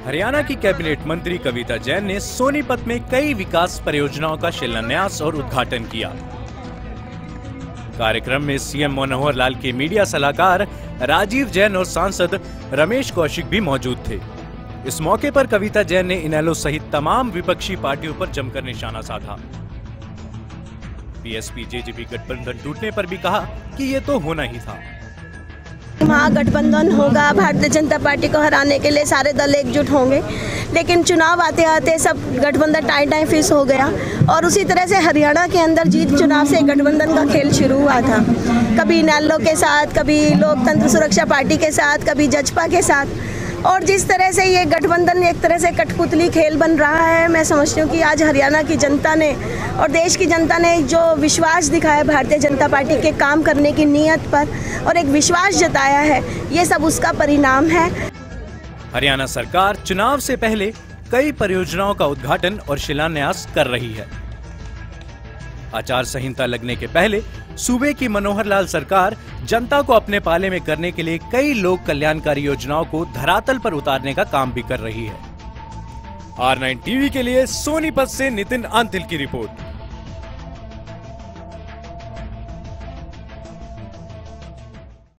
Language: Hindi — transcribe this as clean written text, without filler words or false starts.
हरियाणा की कैबिनेट मंत्री कविता जैन ने सोनीपत में कई विकास परियोजनाओं का शिलान्यास और उद्घाटन किया। कार्यक्रम में सीएम मनोहर लाल के मीडिया सलाहकार राजीव जैन और सांसद रमेश कौशिक भी मौजूद थे। इस मौके पर कविता जैन ने इनेलो सहित तमाम विपक्षी पार्टियों पर जमकर निशाना साधा। बीएसपी जेजेपी गठबंधन टूटने पर भी कहा कि ये तो होना ही था। महागठबंधन होगा, भारतीय जनता पार्टी को हराने के लिए सारे दल एकजुट होंगे, लेकिन चुनाव आते आते सब गठबंधन टाई फिस हो गया। और उसी तरह से हरियाणा के अंदर जीत चुनाव से गठबंधन का खेल शुरू हुआ था, कभी इनेलो के साथ, कभी लोकतंत्र सुरक्षा पार्टी के साथ, कभी जजपा के साथ। और जिस तरह से ये गठबंधन एक तरह से कठपुतली खेल बन रहा है, मैं समझती हूँ कि आज हरियाणा की जनता ने और देश की जनता ने जो विश्वास दिखाया भारतीय जनता पार्टी के काम करने की नीयत पर और एक विश्वास जताया है, ये सब उसका परिणाम है। हरियाणा सरकार चुनाव से पहले कई परियोजनाओं का उद्घाटन और शिलान्यास कर रही है। आचार संहिता लगने के पहले सूबे की मनोहर लाल सरकार जनता को अपने पाले में करने के लिए कई लोक कल्याणकारी योजनाओं को धरातल पर उतारने का काम भी कर रही है। R9 टीवी के लिए सोनीपत से नितिन अंतिल की रिपोर्ट।